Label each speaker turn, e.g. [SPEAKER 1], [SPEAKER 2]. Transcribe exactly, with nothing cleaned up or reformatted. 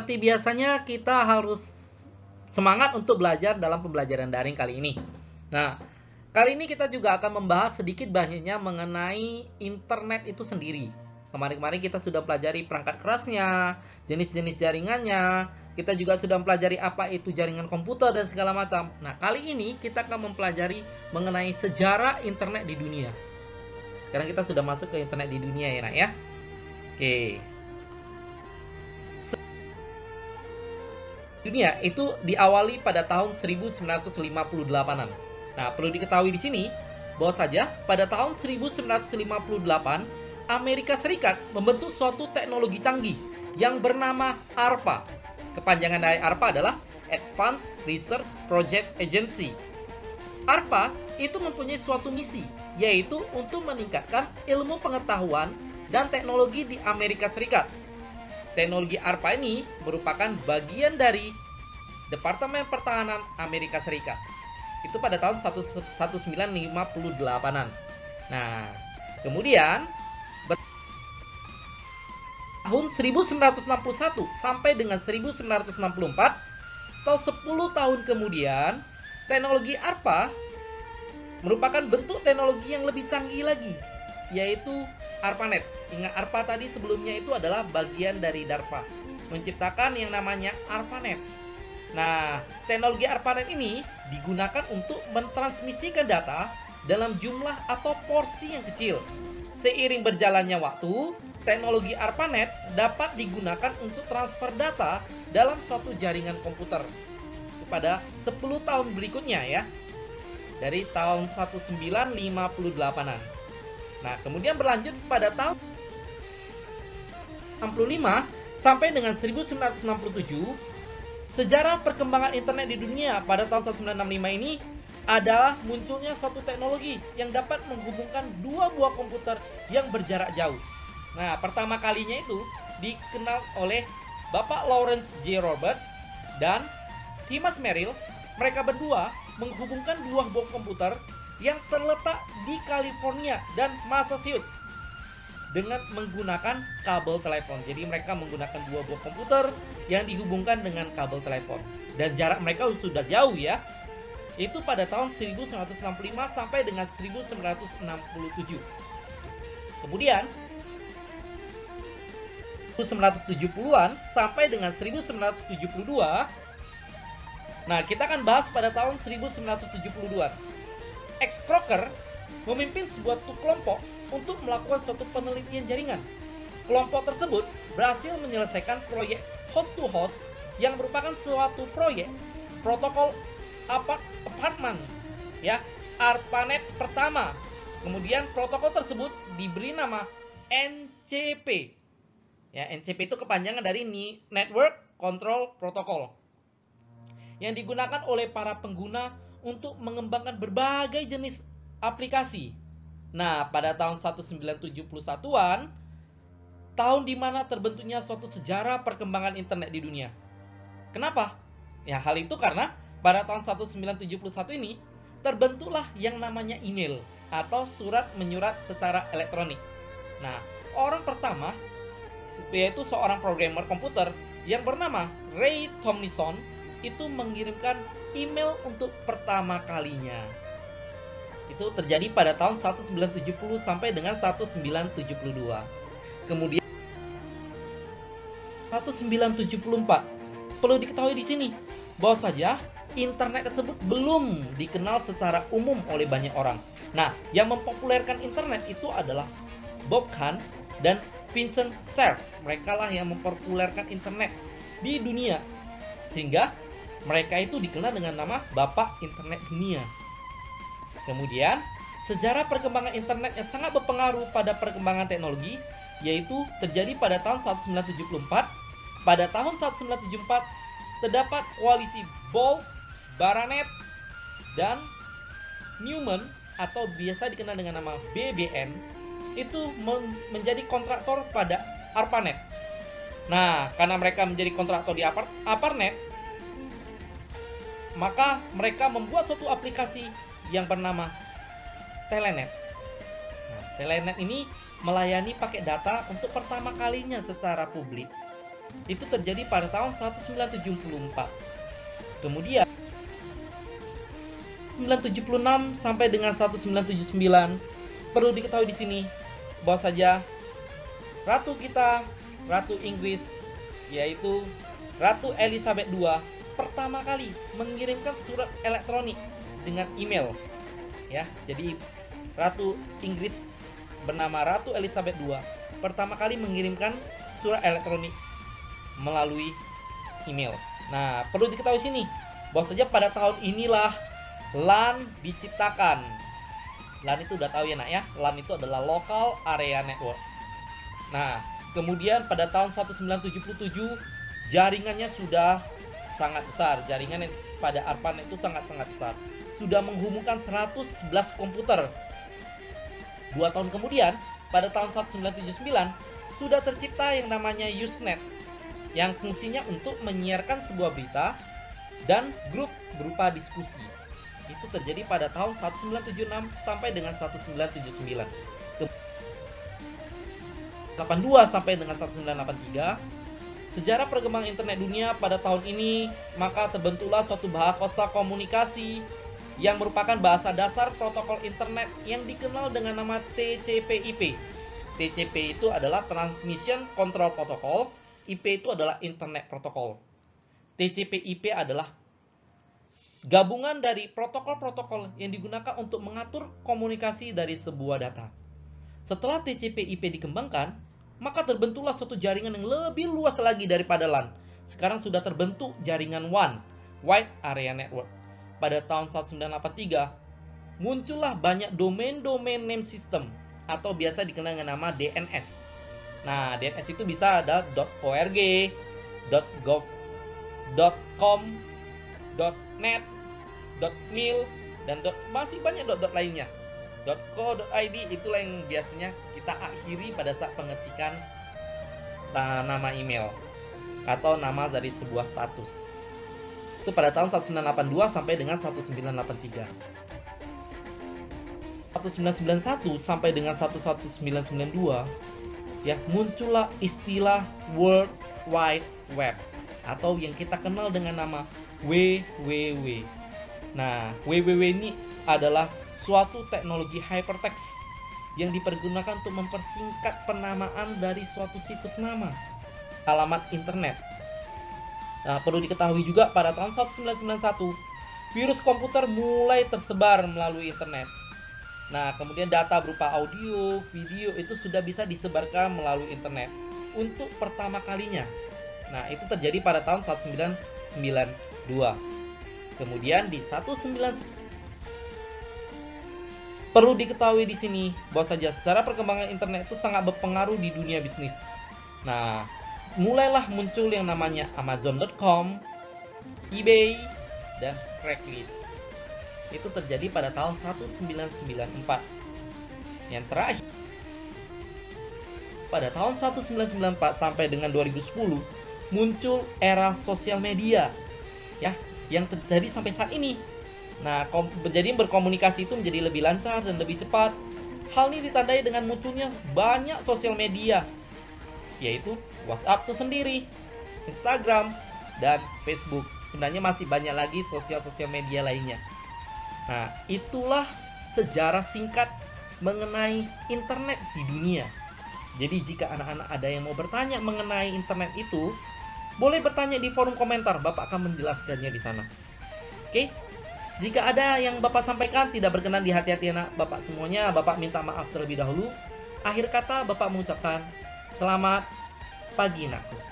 [SPEAKER 1] seperti biasanya kita harus semangat untuk belajar dalam pembelajaran daring kali ini. Nah, kali ini kita juga akan membahas sedikit banyaknya mengenai internet itu sendiri. Kemarin-kemarin kita sudah pelajari perangkat kerasnya, jenis-jenis jaringannya, kita juga sudah mempelajari apa itu jaringan komputer dan segala macam. Nah, kali ini kita akan mempelajari mengenai sejarah internet di dunia. Sekarang kita sudah masuk ke internet di dunia ya, nak ya. Oke. Dunia itu diawali pada tahun seribu sembilan ratus lima puluh delapan-an. Nah, perlu diketahui di sini bahwa saja pada tahun seribu sembilan ratus lima puluh delapan Amerika Serikat membentuk suatu teknologi canggih yang bernama ARPA. Kepanjangan dari ARPA adalah Advanced Research Project Agency. ARPA itu mempunyai suatu misi, yaitu untuk meningkatkan ilmu pengetahuan dan teknologi di Amerika Serikat. Teknologi ARPA ini merupakan bagian dari Departemen Pertahanan Amerika Serikat. Itu pada tahun seribu sembilan ratus lima puluh delapan-an. Nah, kemudian tahun seribu sembilan ratus enam puluh satu sampai dengan seribu sembilan ratus enam puluh empat atau sepuluh tahun kemudian, teknologi ARPA merupakan bentuk teknologi yang lebih canggih lagi, yaitu ARPANET. Ingat, ARPA tadi sebelumnya itu adalah bagian dari DARPA, menciptakan yang namanya ARPANET. Nah, teknologi ARPANET ini digunakan untuk mentransmisikan data dalam jumlah atau porsi yang kecil. Seiring berjalannya waktu, teknologi ARPANET dapat digunakan untuk transfer data dalam suatu jaringan komputer pada sepuluh tahun berikutnya ya, dari tahun seribu sembilan ratus lima puluh delapan-an. Nah, kemudian berlanjut pada tahun enam puluh lima sampai dengan seribu sembilan ratus enam puluh tujuh, sejarah perkembangan internet di dunia pada tahun seribu sembilan ratus enam puluh lima ini adalah munculnya suatu teknologi yang dapat menghubungkan dua buah komputer yang berjarak jauh. Nah, pertama kalinya itu dikenal oleh Bapak Lawrence J. Robert dan Thomas Merrill. Mereka berdua menghubungkan dua buah komputer yang terletak di California dan Massachusetts dengan menggunakan kabel telepon. Jadi mereka menggunakan dua buah komputer yang dihubungkan dengan kabel telepon. Dan jarak mereka sudah jauh ya. Itu pada tahun seribu sembilan ratus enam puluh lima sampai dengan seribu sembilan ratus enam puluh tujuh. Kemudian seribu sembilan ratus tujuh puluhan sampai dengan seribu sembilan ratus tujuh puluh dua. Nah, kita akan bahas pada tahun seribu sembilan ratus tujuh puluh dua. X. Crocker memimpin sebuah kelompok untuk melakukan suatu penelitian jaringan. Kelompok tersebut berhasil menyelesaikan proyek host to host yang merupakan suatu proyek protokol apartemen ya, ARPANET pertama. Kemudian protokol tersebut diberi nama N C P. Ya, N C P itu kepanjangan dari Network Control Protocol, yang digunakan oleh para pengguna untuk mengembangkan berbagai jenis aplikasi. Nah, pada tahun seribu sembilan ratus tujuh puluh satu-an, tahun di mana terbentuknya suatu sejarah perkembangan internet di dunia. Kenapa? Ya, hal itu karena pada tahun seribu sembilan ratus tujuh puluh satu ini terbentuklah yang namanya email atau surat menyurat secara elektronik. Nah, orang pertama yaitu seorang programmer komputer yang bernama Ray Tomlinson itu mengirimkan email untuk pertama kalinya. Itu terjadi pada tahun seribu sembilan ratus tujuh puluh sampai dengan seribu sembilan ratus tujuh puluh dua. Kemudian seribu sembilan ratus tujuh puluh empat. Perlu diketahui di sini bahwa saja internet tersebut belum dikenal secara umum oleh banyak orang. Nah, yang mempopulerkan internet itu adalah Bob Kahn dan Vincent Cerf. Mereka lah yang mempopulerkan internet di dunia, sehingga mereka itu dikenal dengan nama Bapak Internet Dunia. Kemudian, sejarah perkembangan internet yang sangat berpengaruh pada perkembangan teknologi, yaitu terjadi pada tahun seribu sembilan ratus tujuh puluh empat. Pada tahun seribu sembilan ratus tujuh puluh empat, terdapat koalisi Bohr, Baranet, dan Newman atau biasa dikenal dengan nama B B N, itu men menjadi kontraktor pada ARPANET. Nah, karena mereka menjadi kontraktor di ARPANET, maka mereka membuat suatu aplikasi yang bernama Telenet. Nah, Telenet ini melayani paket data untuk pertama kalinya secara publik. Itu terjadi pada tahun seribu sembilan ratus tujuh puluh empat. Kemudian seribu sembilan ratus tujuh puluh enam sampai dengan seribu sembilan ratus tujuh puluh sembilan, perlu diketahui di sini bahwa saja ratu kita, Ratu Inggris, yaitu Ratu Elizabeth kedua, pertama kali mengirimkan surat elektronik dengan email. Ya, jadi Ratu Inggris bernama Ratu Elizabeth kedua pertama kali mengirimkan surat elektronik melalui email. Nah, perlu diketahui sini bahwa saja pada tahun inilah LAN diciptakan. LAN itu udah tahu ya nak ya, LAN itu adalah Local Area Network. Nah, kemudian pada tahun seribu sembilan ratus tujuh puluh tujuh jaringannya sudah sangat besar. Jaringan pada ARPANET itu sangat-sangat besar. Sudah menghubungkan seratus sebelas komputer. Dua tahun kemudian, pada tahun seribu sembilan ratus tujuh puluh sembilan, sudah tercipta yang namanya Usenet, yang fungsinya untuk menyiarkan sebuah berita dan grup berupa diskusi. Itu terjadi pada tahun seribu sembilan ratus tujuh puluh enam sampai dengan seribu sembilan ratus tujuh puluh sembilan. delapan puluh dua sampai dengan seribu sembilan ratus delapan puluh tiga, sejarah perkembangan internet dunia pada tahun ini, maka terbentuklah suatu bahasa komunikasi yang merupakan bahasa dasar protokol internet yang dikenal dengan nama T C P I P. T C P itu adalah Transmission Control Protocol, I P itu adalah Internet Protocol. T C P I P adalah gabungan dari protokol-protokol yang digunakan untuk mengatur komunikasi dari sebuah data. Setelah T C P I P dikembangkan, maka terbentuklah suatu jaringan yang lebih luas lagi daripada LAN. Sekarang sudah terbentuk jaringan W A N, Wide Area Network. Pada tahun seribu sembilan ratus delapan puluh tiga, muncullah banyak domain-domain name system atau biasa dikenal dengan nama D N S. Nah, D N S itu bisa ada .org, .gov, .com, .net, .mil, dan masih banyak dot-dot lainnya. .co, .id itulah yang biasanya kita akhiri pada saat pengetikan nama email atau nama dari sebuah status. Itu pada tahun seribu sembilan ratus delapan puluh dua sampai dengan seribu sembilan ratus delapan puluh tiga. seribu sembilan ratus sembilan puluh satu sampai dengan seribu sembilan ratus sembilan puluh dua, ya, muncullah istilah World Wide Web atau yang kita kenal dengan nama W W W. Nah, W W W ini adalah suatu teknologi hypertext yang dipergunakan untuk mempersingkat penamaan dari suatu situs nama, alamat internet. Nah, perlu diketahui juga pada tahun seribu sembilan ratus sembilan puluh satu, virus komputer mulai tersebar melalui internet. Nah, kemudian data berupa audio, video itu sudah bisa disebarkan melalui internet untuk pertama kalinya. Nah, itu terjadi pada tahun seribu sembilan ratus sembilan puluh dua. Kemudian di seribu sembilan ratus perlu diketahui di sini bahwa saja secara perkembangan internet itu sangat berpengaruh di dunia bisnis. Nah, mulailah muncul yang namanya Amazon dot com, eBay, dan Craigslist. Itu terjadi pada tahun seribu sembilan ratus sembilan puluh empat. Yang terakhir, pada tahun seribu sembilan ratus sembilan puluh empat sampai dengan dua ribu sepuluh muncul era sosial media, ya, yang terjadi sampai saat ini. Nah, jadi berkomunikasi itu menjadi lebih lancar dan lebih cepat. Hal ini ditandai dengan munculnya banyak sosial media, yaitu WhatsApp itu sendiri, Instagram, dan Facebook. Sebenarnya masih banyak lagi sosial-sosial media lainnya. Nah, itulah sejarah singkat mengenai internet di dunia. Jadi jika anak-anak ada yang mau bertanya mengenai internet itu, boleh bertanya di forum komentar, Bapak akan menjelaskannya di sana. Oke? Jika ada yang Bapak sampaikan tidak berkenan di hati-hati anak Bapak semuanya, Bapak minta maaf terlebih dahulu. Akhir kata Bapak mengucapkan selamat pagi nakku.